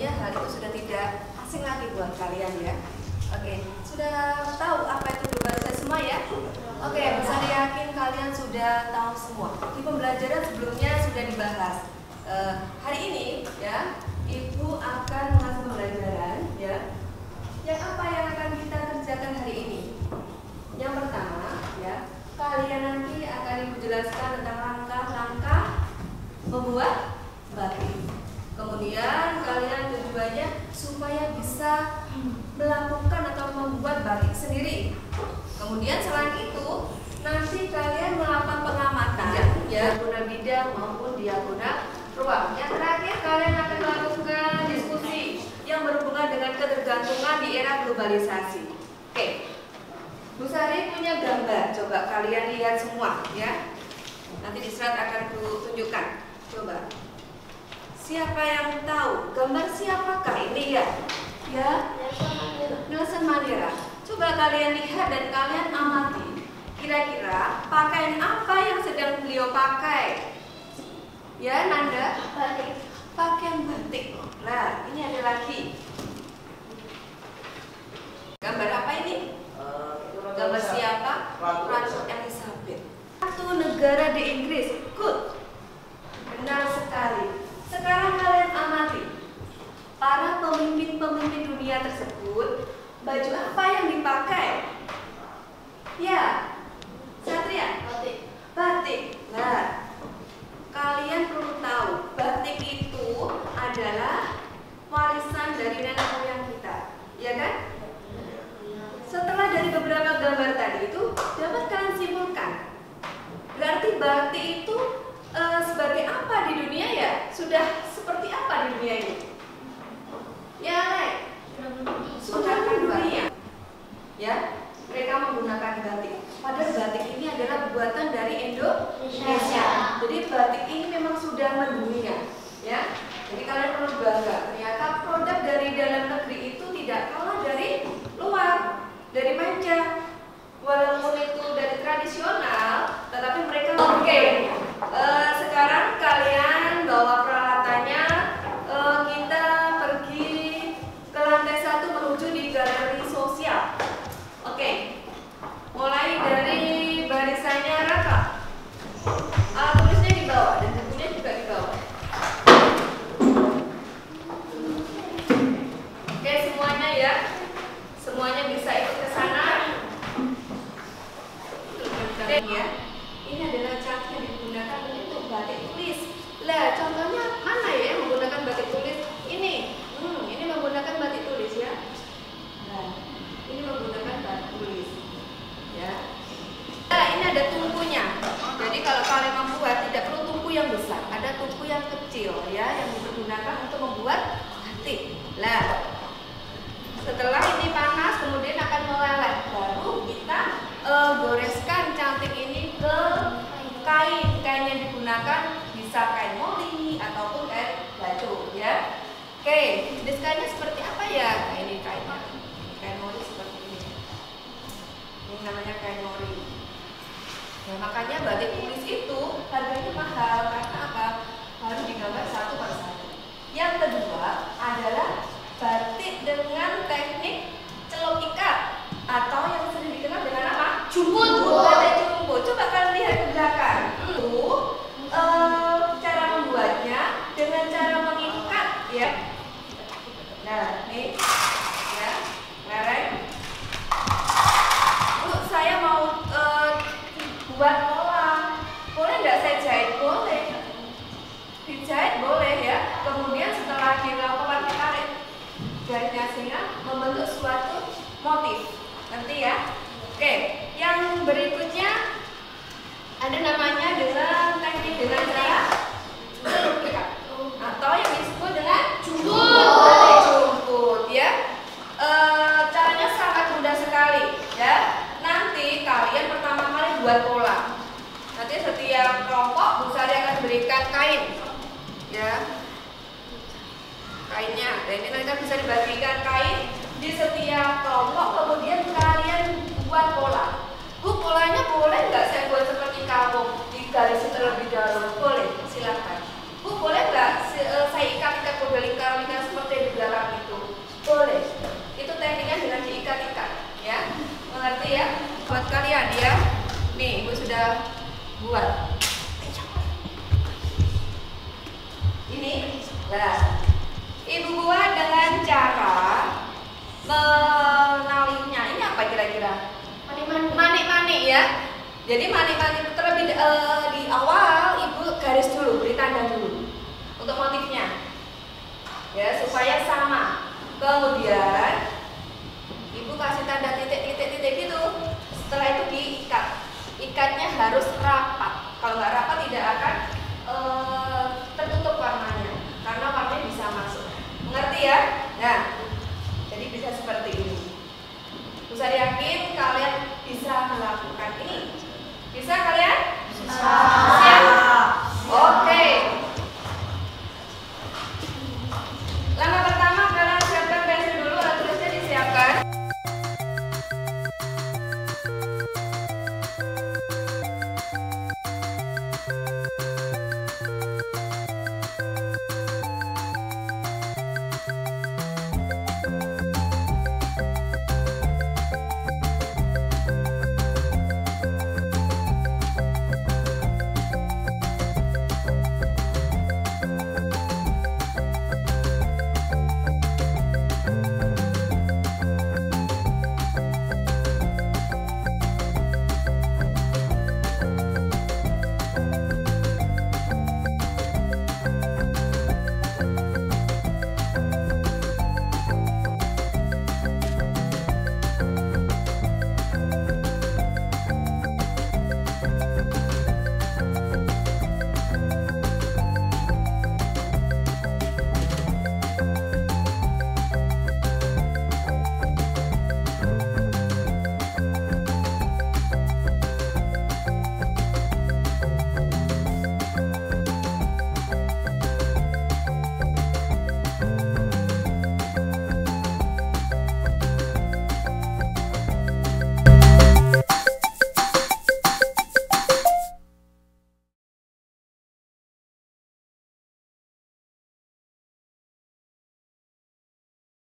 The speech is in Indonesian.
tentunya hal itu sudah tidak asing lagi buat kalian ya. Oke, sudah tahu apa itu globalisasi semua ya? Oke, saya yakin kalian sudah tahu semua. Di pembelajaran sebelumnya sudah dibahas. Hari ini ya, Ibu akan mengasih pembelajaran ya. Yang apa yang akan kita kerjakan hari ini? Yang pertama ya, kalian nanti akan Ibu jelaskan tentang langkah-langkah membuat batik. Kemudian kalian tujuannya supaya bisa melakukan atau membuat batik sendiri. Kemudian selain itu nanti kalian melakukan pengamatan ya, diagonal bidang maupun diagonal ruang. Yang terakhir kalian akan melakukan diskusi yang berhubungan dengan ketergantungan di era globalisasi. Oke, Bu Sari punya gambar, coba kalian lihat semua ya. Nanti di slide akan kutunjukkan. Coba. Siapa yang tahu gambar siapakah ini ya? Ya, Nelson Mandela. Coba kalian lihat dan kalian amati. Kira-kira pakaian apa yang sedang beliau pakai? Ya, Nanda? Batik. Pakaian batik. Nah, ini ada lagi. Gambar apa ini? Gambar siapa? Ratu Elizabeth. Satu negara di Inggris. Good. Benar sekali. Sekarang kalian amati para pemimpin-pemimpin dunia tersebut, baju apa yang dipakai? Ya, Satria, batik. Batik. Nah, kalian perlu tahu, batik itu adalah warisan dari nenek moyang kita, ya kan? Setelah dari beberapa gambar tadi itu, dapat kalian simpulkan, berarti batik itu sebagai apa di dunia ya? Sudah seperti apa di dunia ini? Ya, sudah dunia. Ya, mereka menggunakan batik. Padahal batik ini adalah buatan dari Indonesia. Jadi batik ini memang sudah mendunia. Ya, jadi kalian perlu bangga. Ternyata produk dari dalam negeri itu tidak kalah dari luar, dari manca. Walaupun itu dari tradisional, tetapi mereka sekarang kalian bawa peralatannya, kita pergi ke lantai 1 menuju di galeri sosial. Oke, mulai dari barisannya Raka. Alat tulisnya di bawah dan bukunya juga di bawah. Oke, semuanya ya, semuanya bisa ikut ke sana. Ya, ini adalah cat yang digunakan untuk batik tulis. Lah, contohnya mana ya yang menggunakan batik tulis? Ini menggunakan batik tulis ya. Nah, ini menggunakan batik tulis. Ya. Nah, ini ada tungkunya. Jadi kalau kalian membuat tidak perlu tungku yang besar, ada tungku yang kecil ya yang digunakan untuk membuat batik. Lah, setelah ini panas kemudian akan meleleh, baru kita goreskan cantik ini ke kain. Kain yang digunakan bisa kain moli ataupun kain baju ya. Oke, jenis kainnya seperti apa ya? Nah, ini kainnya. Kain moli seperti ini. Ini namanya kain moli. Nah, makanya batik tulis itu harganya mahal karena apa? Harus digambar satu per satu. Yang kedua adalah batik dengan teknik celup ikat atau yang sering dikenal dengan apa? Jumput. Batik jumput. Coba kalian lihat ke belakang. Itu cara membuatnya dengan cara mengikat ya. Nah, ini ya, lereng. Bu, saya mau buat pola. Boleh nggak saya jahit? Boleh. Dijahit boleh ya. Kemudian setelah dilakukan ditarik jahitnya sehingga membentuk suatu motif. Nanti ya. Oke, yang berikutnya ada namanya dengan teknik dengan cara celup ikat atau yang disebut dengan jumput ya. Caranya sangat mudah sekali ya. Nanti kalian pertama kali buat pola. Nanti setiap kelompok Bu Sari akan berikan kain ya. Kainnya, dan ini nanti bisa dibagikan kain di setiap kelompok. Kemudian kalian buat pola. Bu, polanya boleh nggak saya buat seperti kamu di garis terlebih dahulu? Boleh, silakan. Bu, boleh nggak saya ikat-ikat model lingkaran seperti di Jadi mani-mani terlebih di awal ibu garis dulu, beri tanda dulu untuk motifnya, ya supaya sama. Kemudian ibu kasih tanda titik-titik gitu. Setelah itu diikat. Ikatnya harus rapat. Kalau nggak rapat tidak akan tertutup warnanya, karena warnanya bisa masuk. Mengerti ya? Nah,